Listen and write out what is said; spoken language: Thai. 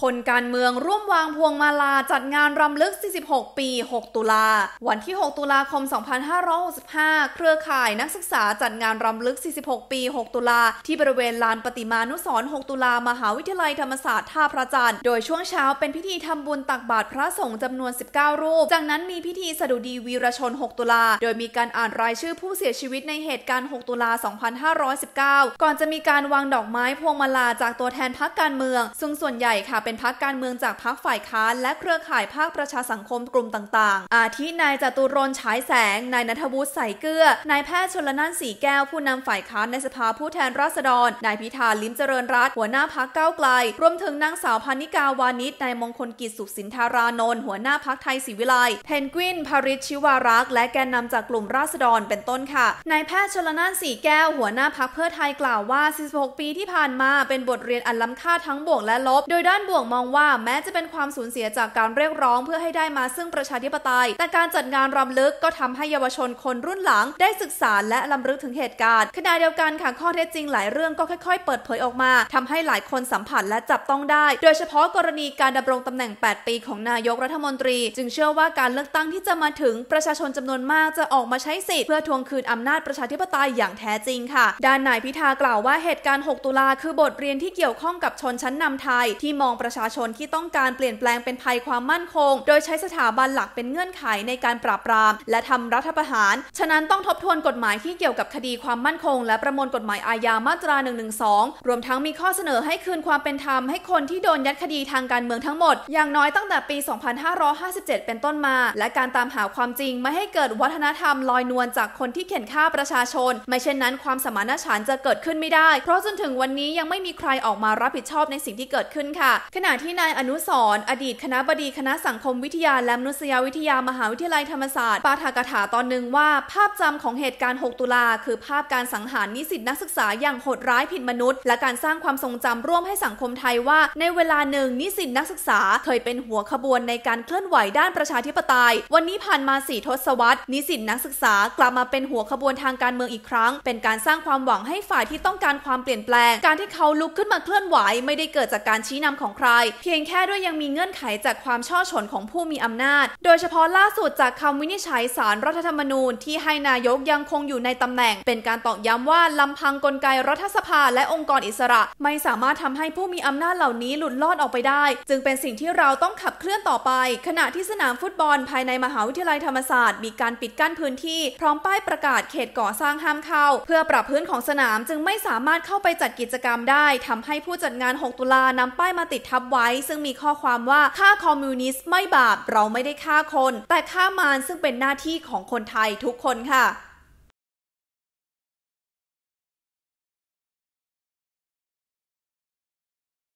คนการเมืองร่วมวางพวงมาลาจัดงานรำลึก 46 ปี 6 ตุลา วันที่ 6 ตุลาคม 2565 เครือข่ายนักศึกษาจัดงานรำลึก 46 ปี 6 ตุลา ที่บริเวณลานประติมานุสรณ์ 6 ตุลา มหาวิทยาลัยธรรมศาสตร์ท่าพระจันทร์ โดยช่วงเช้าเป็นพิธีทำบุญตักบาตรพระสงฆ์จำนวน 19 รูป จากนั้นมีพิธีสดุดีวีรชน 6 ตุลา โดยมีการอ่านรายชื่อผู้เสียชีวิตในเหตุการณ์ 6 ตุลา 2519 ก่อนจะมีการวางดอกไม้พวงมาลาจากตัวแทนพรรคการเมืองซึ่งส่วนใหญ่ค่ะเป็นพรรคการเมืองจากพรรคฝ่ายค้านและเครือข่ายภาคประชาสังคมกลุ่มต่างๆอาทินายจตุรนต์ฉายแสงนายณัฐวุฒิใส่เกลือนายแพทย์ชลน่านสีแก้วผู้นำฝ่ายค้านในสภาผู้แทนราษฎรนายพิธาลิ้มเจริญรัตน์หัวหน้าพรรคก้าวไกลรวมถึงนางสาวพานิกาวานิชนายมงคลกิจสุขสินธารานนท์หัวหน้าพรรคไทยศรีวิไลเพนกวินภริชชิวารักษ์และแกนนำจากกลุ่มราษฎรเป็นต้นค่ะนายแพทย์ชลน่านสีแก้วหัวหน้าพรรคเพื่อไทยกล่าวว่า46ปีที่ผ่านมาเป็นบทเรียนอันล้ำค่าทั้งบวกและลบโดยด้านบวกมองว่าแม้จะเป็นความสูญเสียจากการเรียกร้องเพื่อให้ได้มาซึ่งประชาธิปไตยแต่การจัดงานรำลึกก็ทำให้เยาวชนคนรุ่นหลังได้ศึกษาและรำลึกถึงเหตุการณ์ขณะเดียวกันค่ะข้อเท็จจริงหลายเรื่องก็ค่อยๆเปิดเผยออกมาทำให้หลายคนสัมผัสและจับต้องได้โดยเฉพาะกรณีการดำรงตำแหน่ง8ปีของนายกรัฐมนตรีจึงเชื่อว่าการเลือกตั้งที่จะมาถึงประชาชนจำนวนมากจะออกมาใช้สิทธิ์เพื่อทวงคืนอำนาจประชาธิปไตยอย่างแท้จริงค่ะด้านนายพิธากล่าวว่าเหตุการณ์6 ตุลาคือบทเรียนที่เกี่ยวข้องกับชนชั้นนำไทยที่มองประชาชนที่ต้องการเปลี่ยนแปลงเป็นภัยความมั่นคงโดยใช้สถาบันหลักเป็นเงื่อนไขในการปราบปรามและทำรัฐประหารฉะนั้นต้องทบทวนกฎหมายที่เกี่ยวกับคดีความมั่นคงและประมวลกฎหมายอาญามาตรา112รวมทั้งมีข้อเสนอให้คืนความเป็นธรรมให้คนที่โดนยัดคดีทางการเมืองทั้งหมดอย่างน้อยตั้งแต่ปี 2557 เป็นต้นมาและการตามหาความจริงไม่ให้เกิดวัฒนธรรมลอยนวลจากคนที่เข็นฆ่าประชาชนไม่เช่นนั้นความสมานฉันท์จะเกิดขึ้นไม่ได้เพราะจนถึงวันนี้ยังไม่มีใครออกมารับผิดชอบในสิ่งที่เกิดขึ้นค่ะขณะที่นายอนุสรณ์อดีตคณบดีคณะสังคมวิทยาและมนุษยวิทยามหาวิทยาลัยธรรมศาสตร์ปาฐกถาตอนหนึ่งว่าภาพจำของเหตุการณ์ 6 ตุลาคือภาพการสังหารนิสิตนักศึกษาอย่างโหดร้ายผิดมนุษย์และการสร้างความทรงจำร่วมให้สังคมไทยว่าในเวลาหนึ่งนิสิตนักศึกษาเคยเป็นหัวขบวนในการเคลื่อนไหวด้านประชาธิปไตยวันนี้ผ่านมา4 ทศวรรษนิสิตนักศึกษากลับมาเป็นหัวขบวนทางการเมืองอีกครั้งเป็นการสร้างความหวังให้ฝ่ายที่ต้องการความเปลี่ยนแปลงการที่เขาลุกขึ้นมาเคลื่อนไหวไม่ได้เกิดจากการชี้นำของใครเพียงแค่ด้วยยังมีเงื่อนไขจากความช่อฉนของผู้มีอำนาจโดยเฉพาะล่าสุดจากคำวินิจฉัยศาลรัฐธรรมนูญที่ให้นายกยังคงอยู่ในตำแหน่งเป็นการตอกย้ำว่าลำพังกลไกรัฐสภาและองค์กรอิสระไม่สามารถทำให้ผู้มีอำนาจเหล่านี้หลุดลอดออกไปได้จึงเป็นสิ่งที่เราต้องขับเคลื่อนต่อไปขณะที่สนามฟุตบอลภายในมหาวิทยาลัยธรรมศาสตร์มีการปิดกั้นพื้นที่พร้อมป้ายประกาศเขตก่อสร้างห้ามเข้าเพื่อปรับพื้นของสนามจึงไม่สามารถเข้าไปจัดกิจกรรมได้ทำให้ผู้จัดงาน 6 ตุลานำป้ายมาติดทับไว้ซึ่งมีข้อความว่าฆ่าคอมมิวนิสต์ไม่บาปเราไม่ได้ฆ่าคนแต่ฆ่ามารซึ่งเป็นหน้าที่ของคนไทยทุกคนค่ะ